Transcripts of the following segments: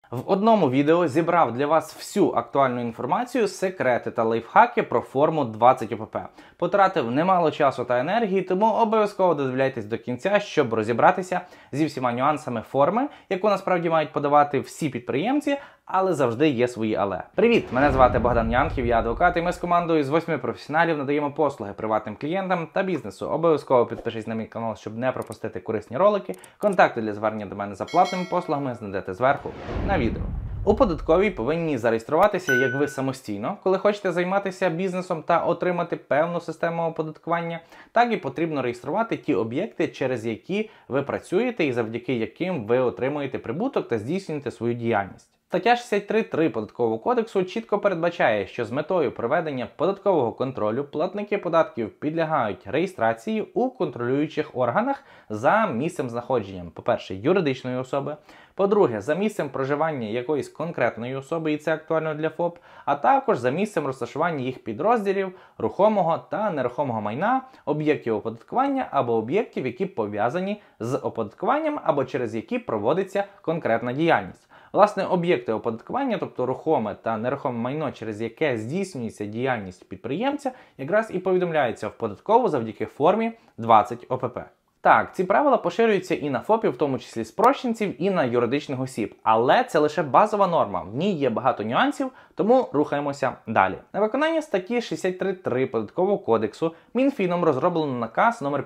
В одному відео зібрав для вас всю актуальну інформацію, секрети та лайфхаки про форму 20 ОПП. Потратив немало часу та енергії, тому обов'язково додивляйтесь до кінця, щоб розібратися зі всіма нюансами форми, яку насправді мають подавати всі підприємці, але завжди є свої але. Привіт! Мене звати Богдан Янків, я адвокат, і ми з командою з 8 професіоналів надаємо послуги приватним клієнтам та бізнесу. Обов'язково підпишись на мій канал, щоб не пропустити корисні ролики. Контакти для звернення до мене за платними послугами знайдете зверху на відео. У податковій повинні зареєструватися як ви самостійно, коли хочете займатися бізнесом та отримати певну систему оподаткування, так і потрібно реєструвати ті об'єкти, через які ви працюєте і завдяки яким ви отримуєте прибуток та здійснюєте свою діяльність. Стаття 63.3 Податкового кодексу чітко передбачає, що з метою проведення податкового контролю платники податків підлягають реєстрації у контролюючих органах за місцем знаходження, по-перше, юридичної особи, по-друге, за місцем проживання якоїсь конкретної особи, і це актуально для ФОП, а також за місцем розташування їх підрозділів, рухомого та нерухомого майна, об'єктів оподаткування або об'єктів, які пов'язані з оподаткуванням або через які проводиться конкретна діяльність. Власне, об'єкти оподаткування, тобто рухоме та нерухоме майно, через яке здійснюється діяльність підприємця, якраз і повідомляється в податкову завдяки формі 20 ОПП. Так, ці правила поширюються і на ФОПів, в тому числі спрощенців, і на юридичних осіб. Але це лише базова норма, в ній є багато нюансів, тому рухаємося далі. На виконання статті 63.3 Податкового кодексу Мінфіном розроблено наказ номер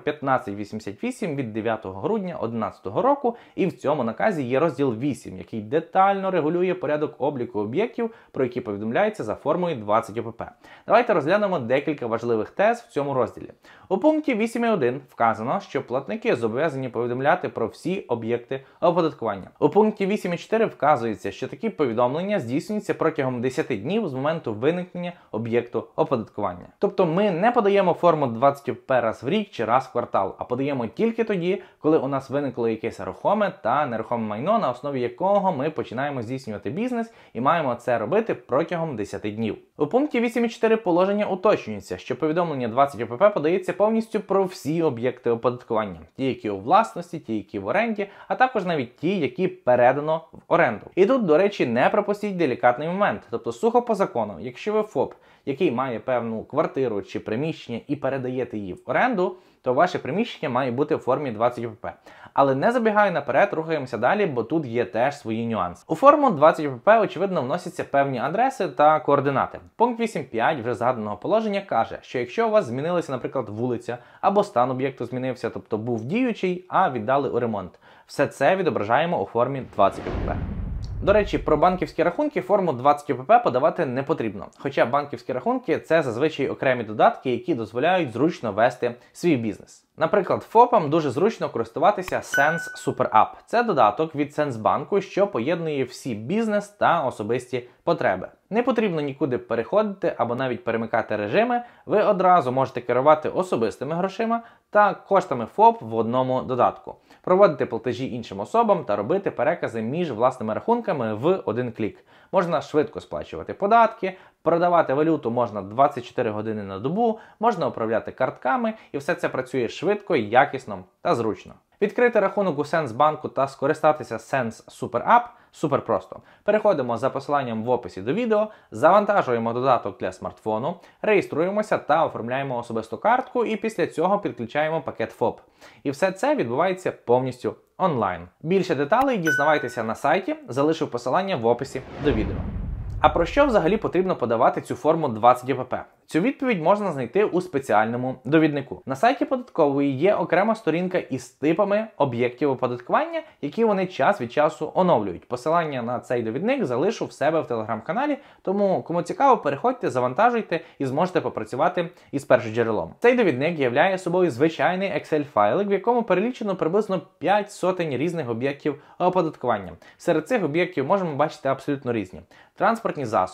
1588 від 9 грудня 2011 року, і в цьому наказі є розділ 8, який детально регулює порядок обліку об'єктів, про які повідомляється за формою 20 ОПП. Давайте розглянемо декілька важливих тез в цьому розділі. У пункті 8.1 вказано, що платники зобов'язані повідомляти про всі об'єкти оподаткування. У пункті 8.4 вказується, що такі повідомлення здійснюються протягом 10 днів з моменту виникнення об'єкту оподаткування. Тобто ми не подаємо форму 20 ОПП раз в рік чи раз в квартал, а подаємо тільки тоді, коли у нас виникло якесь рухоме та нерухоме майно, на основі якого ми починаємо здійснювати бізнес і маємо це робити протягом 10 днів. У пункті 8.4 положення уточнюється, що повідомлення 20 ОПП подається повністю про всі об'єкти оподаткування. Ті, які у власності, ті, які в оренді, а також навіть ті, які передано в оренду. І тут, до речі, не пропустіть делікатний момент. Тобто сухо по закону, якщо ви ФОП, який має певну квартиру чи приміщення і передаєте її в оренду, то ваше приміщення має бути в формі 20 ОПП. Але не забігаю наперед, рухаємося далі, бо тут є теж свої нюанси. У форму 20 ОПП, очевидно, вносяться певні адреси та координати. Пункт 8.5 вже згаданого положення каже, що якщо у вас змінилася, наприклад, вулиця, або стан об'єкту змінився, тобто був діючий, а віддали у ремонт, все це відображаємо у формі 20 ОПП. До речі, про банківські рахунки форму 20 ОПП подавати не потрібно. Хоча банківські рахунки – це зазвичай окремі додатки, які дозволяють зручно вести свій бізнес. Наприклад, ФОПам дуже зручно користуватися Sense Super App. Це додаток від Сенсбанку, що поєднує всі бізнес та особисті потреби. Не потрібно нікуди переходити або навіть перемикати режими, ви одразу можете керувати особистими грошима та коштами ФОП в одному додатку, проводити платежі іншим особам та робити перекази між власними рахунками в один клік. Можна швидко сплачувати податки, продавати валюту можна 24 години на добу, можна управляти картками, і все це працює швидко, якісно та зручно. Відкрити рахунок у Сенсбанку та скористатися Sense Super App супер просто. Переходимо за посиланням в описі до відео, завантажуємо додаток для смартфону, реєструємося та оформляємо особисту картку, і після цього підключаємо пакет ФОП. І все це відбувається повністю онлайн. Більше деталей дізнавайтеся на сайті, залишив посилання в описі до відео. А про що взагалі потрібно подавати цю форму 20 ОПП? Цю відповідь можна знайти у спеціальному довіднику. На сайті податкової є окрема сторінка із типами об'єктів оподаткування, які вони час від часу оновлюють. Посилання на цей довідник залишу в себе в телеграм-каналі, тому кому цікаво, переходьте, завантажуйте і зможете попрацювати із першоджерелом. Цей довідник являє собою звичайний Excel-файлик, в якому перелічено приблизно 5 сотень різних об'єктів оподаткування. Серед цих об'єктів можемо бачити абсолютно різні: транспортні засоби,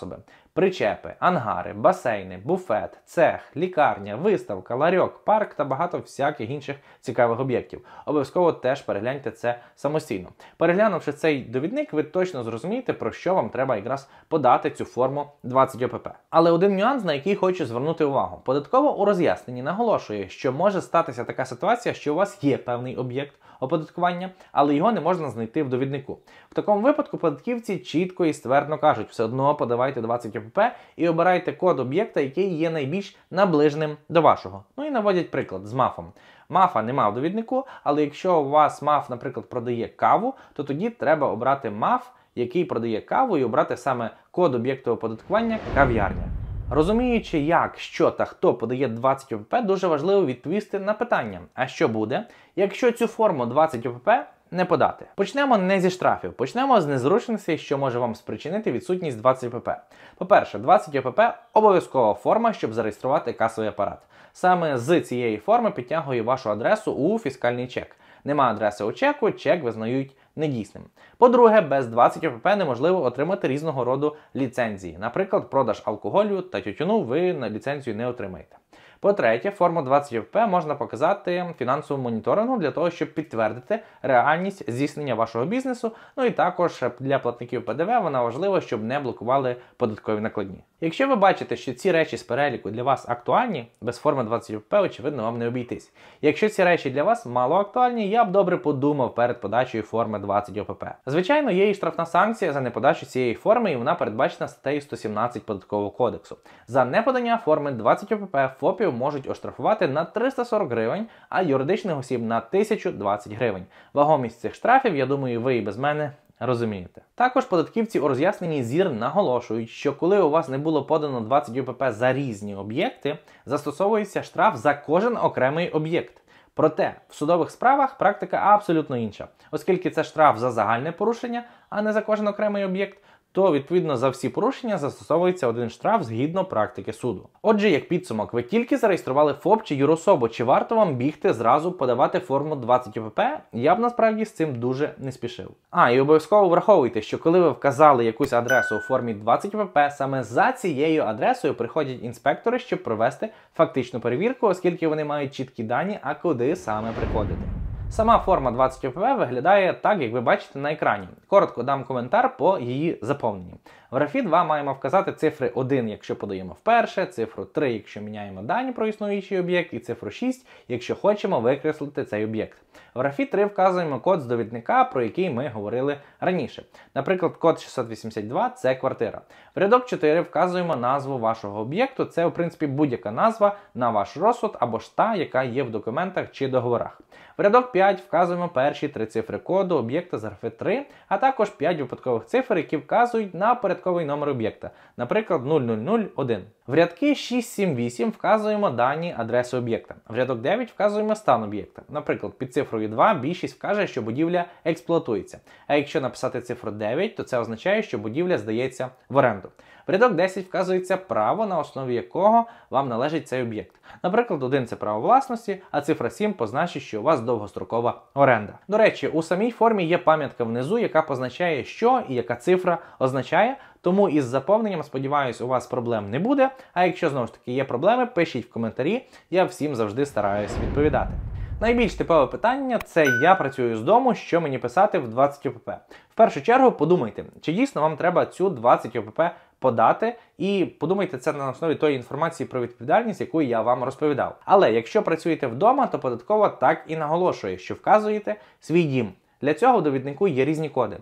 Причепи, ангари, басейни, буфет, цех, лікарня, виставка, ларьок, парк та багато всяких інших цікавих об'єктів. Обов'язково теж перегляньте це самостійно. Переглянувши цей довідник, ви точно зрозумієте, про що вам треба якраз подати цю форму 20 ОПП. Але один нюанс, на який хочу звернути увагу. Податково у роз'ясненні наголошує, що може статися така ситуація, що у вас є певний об'єкт оподаткування, але його не можна знайти в довіднику. В такому випадку податківці чітко і ствердно кажуть, все одно подавайте 20 ОПП і обирайте код об'єкта, який є найбільш наближеним до вашого. Ну і наводять приклад з МАФом. МАФа нема в довіднику, але якщо у вас МАФ, наприклад, продає каву, то тоді треба обрати МАФ, який продає каву, і обрати саме код об'єкту оподаткування кав'ярня. Розуміючи, як, що та хто подає 20 ОПП, дуже важливо відповісти на питання, а що буде, якщо цю форму 20 ОПП не подати. Почнемо не зі штрафів, почнемо з незручностей, що може вам спричинити відсутність 20 ОПП. По-перше, 20 ОПП – обов'язкова форма, щоб зареєструвати касовий апарат. Саме з цієї форми підтягує вашу адресу у фіскальний чек. Нема адреси у чеку, чек визнають недійсним. По-друге, без 20 ОПП неможливо отримати різного роду ліцензії. Наприклад, продаж алкоголю та тютюну ви на ліцензію не отримаєте. По-третє, форму 20 ОПП можна показати фінансовому моніторингу для того, щоб підтвердити реальність здійснення вашого бізнесу, ну і також для платників ПДВ вона важлива, щоб не блокували податкові накладні. Якщо ви бачите, що ці речі з переліку для вас актуальні, без форми 20 ОПП, очевидно, вам не обійтись. Якщо ці речі для вас мало актуальні, я б добре подумав перед подачею форми 20 ОПП. Звичайно, є і штрафна санкція за неподачу цієї форми, і вона передбачена статтею 117 Податкового кодексу. За неподання форми 20 ОПП ФОПів можуть оштрафувати на 340 гривень, а юридичних осіб на 1020 гривень. Вагомість цих штрафів, я думаю, ви і без мене розумієте. Також податківці у роз'ясненні ЗІР наголошують, що коли у вас не було подано 20 ОПП за різні об'єкти, застосовується штраф за кожен окремий об'єкт. Проте в судових справах практика абсолютно інша. Оскільки це штраф за загальне порушення, а не за кожен окремий об'єкт, то відповідно за всі порушення застосовується один штраф згідно практики суду. Отже, як підсумок, ви тільки зареєстрували ФОП чи юрособу, чи варто вам бігти зразу подавати форму 20 ОПП? Я б насправді з цим дуже не спішив. І обов'язково враховуйте, що коли ви вказали якусь адресу у формі 20 ОПП, саме за цією адресою приходять інспектори, щоб провести фактичну перевірку, оскільки вони мають чіткі дані, а куди саме приходити. Сама форма 20 ОПП виглядає так, як ви бачите на екрані. Коротко дам коментар по її заповненні. В графі 2 маємо вказати цифри 1, якщо подаємо вперше, цифру 3, якщо міняємо дані про існуючий об'єкт, і цифру 6, якщо хочемо викреслити цей об'єкт. В графі 3 вказуємо код з довідника, про який ми говорили раніше. Наприклад, код 682 – це квартира. В рядок 4 вказуємо назву вашого об'єкту, це в принципі будь-яка назва на ваш розсуд або ж та, яка є в документах чи договорах. В рядок 5 вказуємо перші 3 цифри коду об'єкта з графи 3, а також 5 випадкових цифр, які вказують на порядковий номер об'єкта, наприклад 0001. В рядки 6, 7, 8 вказуємо дані адреси об'єкта. В рядок 9 вказуємо стан об'єкта. Наприклад, під цифрою 2 більшість вкаже, що будівля експлуатується. А якщо написати цифру 9, то це означає, що будівля здається в оренду. В рядок 10 вказується право, на основі якого вам належить цей об'єкт. Наприклад, 1 – це право власності, а цифра 7 позначить, що у вас довгострокова оренда. До речі, у самій формі є пам'ятка внизу, яка позначає, що і яка цифра означає, тому із заповненням, сподіваюсь, у вас проблем не буде, а якщо знову ж таки є проблеми, пишіть в коментарі, я всім завжди стараюсь відповідати. Найбільш типове питання – це я працюю з дому, що мені писати в 20 ОПП. В першу чергу подумайте, чи дійсно вам треба цю 20 ОПП подати, і подумайте це на основі тої інформації про відповідальність, яку я вам розповідав. Але якщо працюєте вдома, то податкова так і наголошує, що вказуєте свій дім. Для цього в довіднику є різні коди.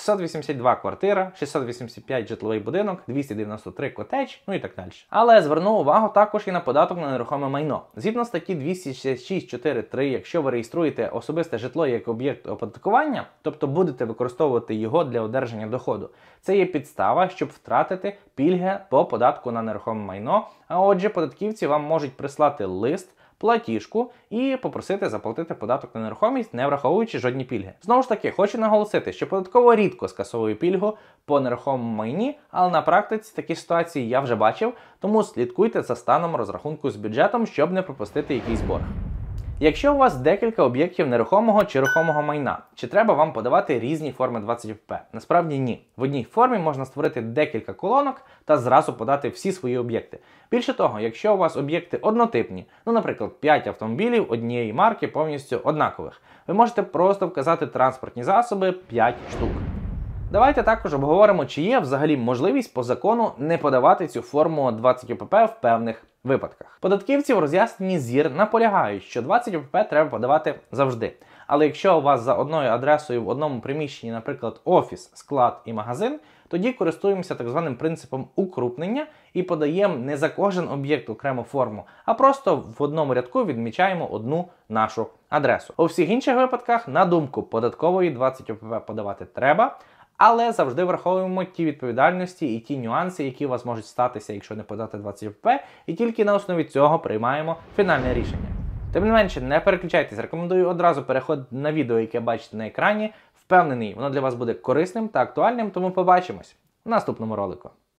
682 квартира, 685 житловий будинок, 293 котедж, ну і так далі. Але зверну увагу також і на податок на нерухоме майно. Згідно статті 266.4.3, якщо ви реєструєте особисте житло як об'єкт оподаткування, тобто будете використовувати його для одержання доходу, це є підстава, щоб втратити пільги по податку на нерухоме майно, а отже податківці вам можуть прислати лист, платіжку і попросити заплатити податок на нерухомість, не враховуючи жодні пільги. Знову ж таки, хочу наголосити, що податково рідко скасовує пільгу по нерухомому майні, але на практиці такі ситуації я вже бачив, тому слідкуйте за станом розрахунку з бюджетом, щоб не пропустити якийсь борг. Якщо у вас декілька об'єктів нерухомого чи рухомого майна, чи треба вам подавати різні форми 20 ОПП? Насправді ні. В одній формі можна створити декілька колонок та зразу подати всі свої об'єкти. Більше того, якщо у вас об'єкти однотипні, наприклад, 5 автомобілів однієї марки повністю однакових, ви можете просто вказати транспортні засоби 5 штук. Давайте також обговоримо, чи є взагалі можливість по закону не подавати цю форму 20 ОПП в певних випадках. Податківці в роз'ясненні ЗІР наполягають, що 20 ОПП треба подавати завжди. Але якщо у вас за одною адресою в одному приміщенні, наприклад, офіс, склад і магазин, тоді користуємося так званим принципом укрупнення і подаємо не за кожен об'єкт окрему форму, а просто в одному рядку відмічаємо одну нашу адресу. У всіх інших випадках, на думку податкової, 20 ОПП подавати треба, але завжди враховуємо ті відповідальності і ті нюанси, які у вас можуть статися, якщо не подати 20 ОПП, і тільки на основі цього приймаємо фінальне рішення. Тим не менше, не переключайтесь, рекомендую одразу переходити на відео, яке бачите на екрані. Впевнений, воно для вас буде корисним та актуальним, тому побачимось в наступному ролику.